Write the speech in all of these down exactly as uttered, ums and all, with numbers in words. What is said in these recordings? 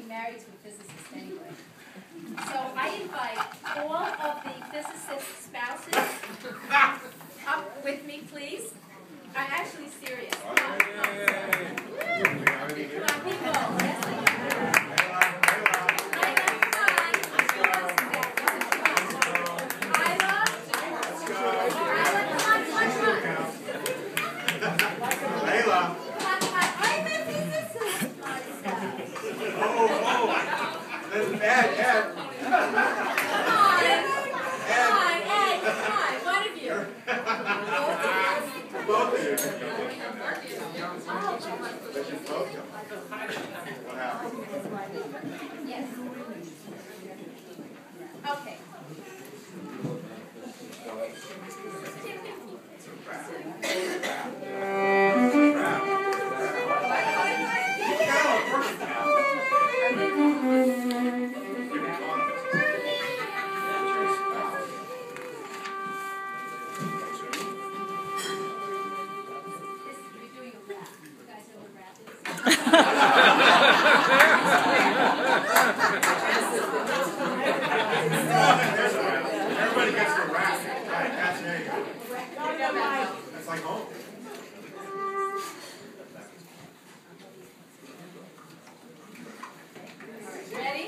married to a physicist anyway. So I invite all of the physicist spouses up with me, please. I'm actually serious. Come on, come on. Come on, people. Yes, Ed, Ed. Come on, come on, Ed, come on, one of you. Both of you. But you both come. What happened? Yes. Okay. Everybody gets the rap. Right, that's there you go. That's like home. Ready?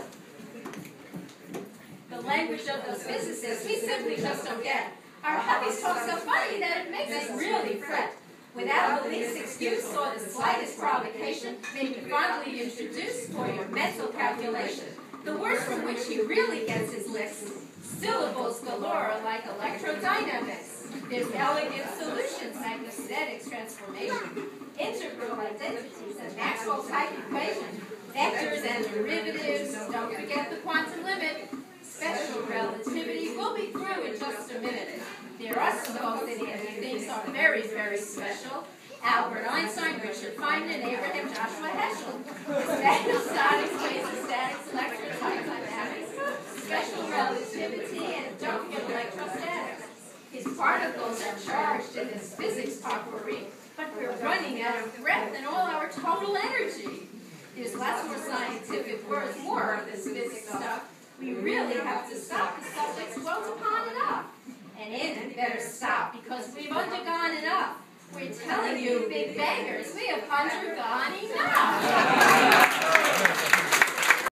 The language of those physicists we simply just don't get. Our hubbies talk so funny that it makes us really fret. Without the least excuse or the slightest provocation, may be fondly introduced for your mental calculation. The words from which he really gets his licks, syllables galore like electrodynamics. There's elegant solutions, magneticics, transformation, integral identities, and Maxwell-type equations, vectors and derivatives. Don't forget the quantum limit. Special relativity. We'll be through in just a minute. There are some folks in here who think are very, very special. Albert Einstein, Richard Feynman, Abraham Joshua Heschel. Special statics, quasi statics, electrotype dynamics, special relativity, and don't forget electrostatics. His particles are charged in this physics potpourri, but we're running out of breath and all our total energy. There's lots more scientific words, more of this physics stuff. We really have to stop. The subject's dwelt upon enough. And Andy, you better stop, because we've undergone enough. We're telling you, big bangers, we have undergone enough.